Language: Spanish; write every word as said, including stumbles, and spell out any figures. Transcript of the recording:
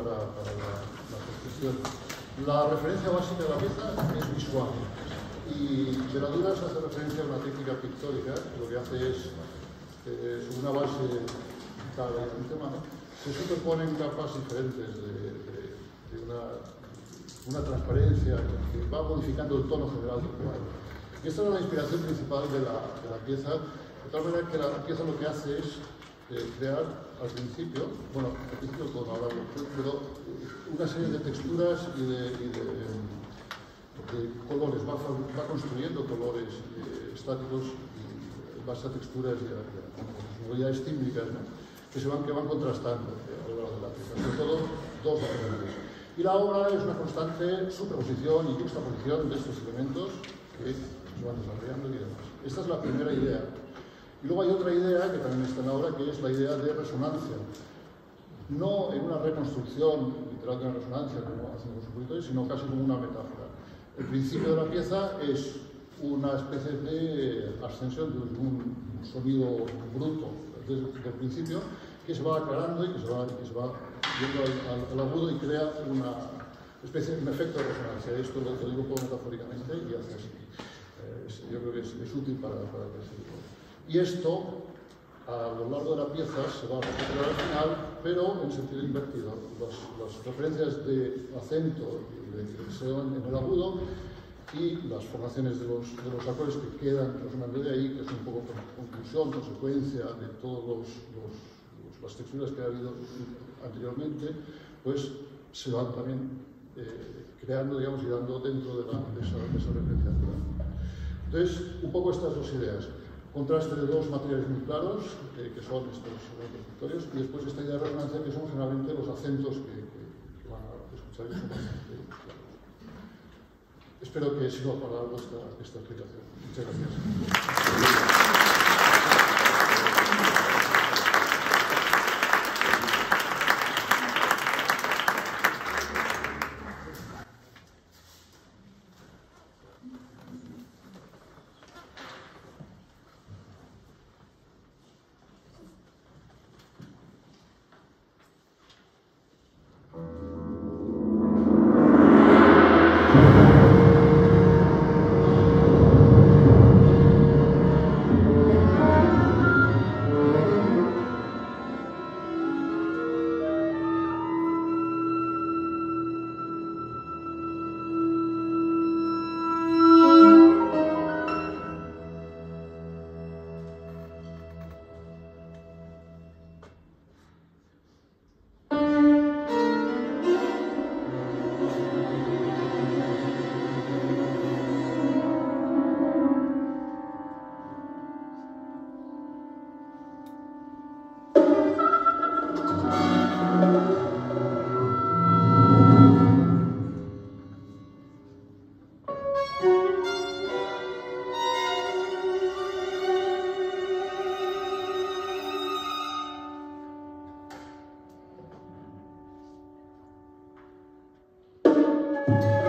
para, para la, la construcción. La referencia básica de la pieza es visual y Veladura se hace referencia a una técnica pictórica que lo que hace es, eh, sobre una base tal y un tema, ¿no? Se superponen capas diferentes de, de, de una, una transparencia que va modificando el tono general del cuadro. Y esta es la inspiración principal de la, de la pieza, de tal manera que la pieza lo que hace es eh, crear al principio, bueno, al principio todo hablando, pero una serie de texturas y de, y de, de colores, va, va construyendo colores eh, estáticos y en base a texturas y a, a, a modalidades tímbricas, ¿no? que, se van, que van contrastando eh, a lo largo de la pieza, sobre todo dos elementos. Y la obra es una constante superposición y juxtaposición de estos elementos que se van desarrollando y demás. Esta es la primera idea. Y luego hay otra idea que también está en la obra, que es la idea de resonancia. No en una reconstrucción literal de una resonancia, como hacen los compositores, sino casi como una metáfora. El principio de la pieza es una especie de ascensión de un sonido bruto desde el principio, que se va aclarando y que se va, que se va yendo al, al, al agudo y crea una especie de un efecto de resonancia. Esto lo, lo digo un poco metafóricamente y hace así. Eh, es, yo creo que es, es útil para, para que se diga. Y esto, a lo largo de la pieza, se va a recuperar al final, pero en sentido invertido. Las, las referencias de acento y de inflexión en el agudo y las formaciones de los, de los acordes que quedan resonando de ahí, que es un poco conclusión, consecuencia de todas los, los, los, las texturas que ha habido anteriormente, pues se van también eh, creando, digamos, y dando dentro de, la, de, esa, de esa referencia. Entonces, un poco estas dos ideas. Contraste de dos materiales muy claros, eh, que son estos elementos pictorios, y después esta idea de resonancia, que son generalmente los acentos que, que, que van a escuchar y son bastante claros. Espero que sirva para algo esta, esta explicación. Muchas gracias. Thank you.